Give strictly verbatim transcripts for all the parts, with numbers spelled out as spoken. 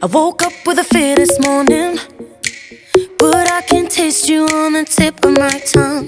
I woke up with a fear this morning, but I can taste you on the tip of my tongue.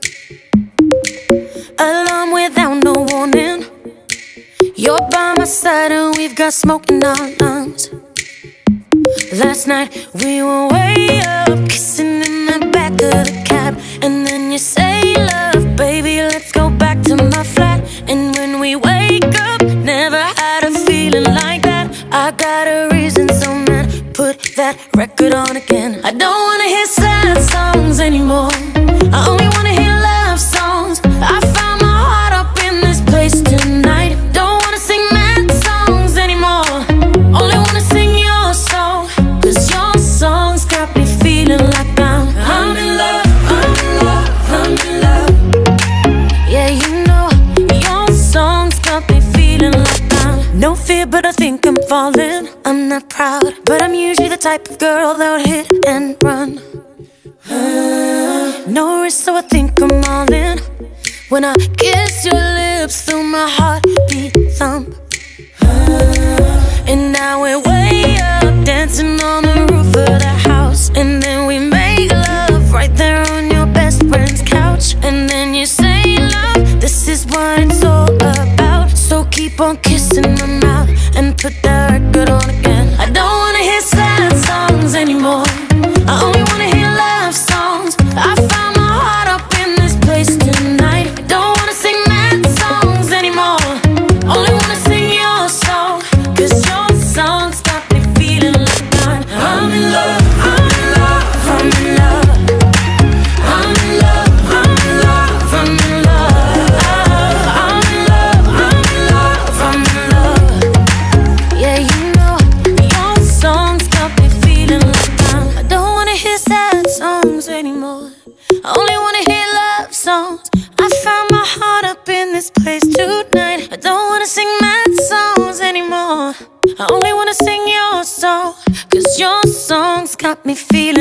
Alarm without no warning, you're by my side and we've got smoke in our lungs. Last night we were way up, kissing in the back of the cab. And then you say, love, baby, let's go back to my flat. And when we wake up, never had a feeling like that. I got a reason, so man, put that record on again. I don't wanna hear sad songs anymore, I only wanna hear love songs. I found my heart up in this place tonight. Don't wanna sing mad songs anymore, only wanna sing your song. Cause your songs got me feeling like I'm I'm in love, I'm in love, I'm in love. Yeah, you know, your songs got me feeling like I'm no fear, but I think I'm falling. I'm not proud, but I'm usually the type of girl that would hit and run. uh, No risk, so I think I'm all in. When I kiss your lips, feel my heartbeat thump. uh, And now we're way up, dancing on the roof of the house. And then we make love right there on your best friend's couch. And then you say, love, this is what it's all about. So keep on kissing my mouth and put that record on again. I don't wanna hear sad songs anymore, I only wanna hear love songs. I found my heart up in this place tonight. I don't wanna sing mad songs anymore, only wanna sing your song. Cause your songs got me feeling like I'm I'm in love, I'm in love, I'm in love. I'm in love, I'm in love, I'm in love. I'm in love, I'm in love, I'm in love. Yeah, you know, your songs got me feeling like I'm I don't wanna hear sad songs anymore, I only wanna hear love songs. I found my heart up in this place tonight. I don't wanna sing mad songs anymore, I only wanna sing your song. Cause your songs got me feeling